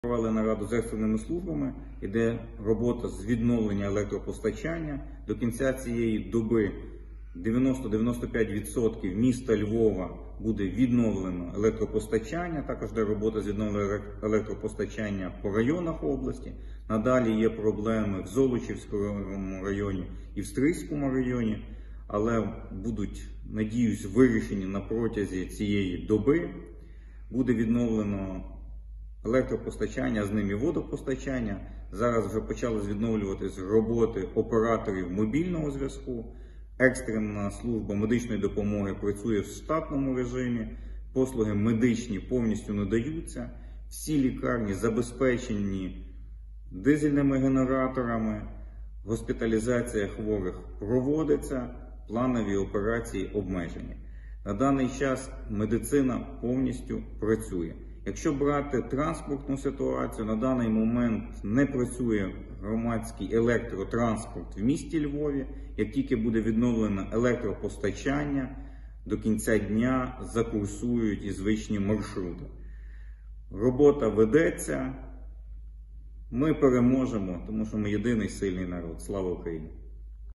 Провели нараду з екстреними службами, іде робота з відновлення електропостачання. До кінця цієї доби 90-95% міста Львова буде відновлено електропостачання. Також йде робота з відновлення електропостачання по районах області. Надалі є проблеми в Золочівському районі і в Стрийському районі, але будуть, надіюсь, вирішені на протязі цієї доби. Буде відновлено електропостачання, з ним і водопостачання. Зараз вже почали відновлюватись роботи операторів мобільного зв'язку. Екстрена служба медичної допомоги працює в штатному режимі. Послуги медичні повністю надаються. Всі лікарні забезпечені дизельними генераторами. Госпіталізація хворих проводиться, планові операції обмежені. На даний час медицина повністю працює. Якщо брати транспортну ситуацію, на даний момент не працює громадський електротранспорт в місті Львові. Як тільки буде відновлено електропостачання, до кінця дня закурсують і звичні маршрути. Робота ведеться. Ми переможемо, тому що ми єдиний сильний народ. Слава Україні!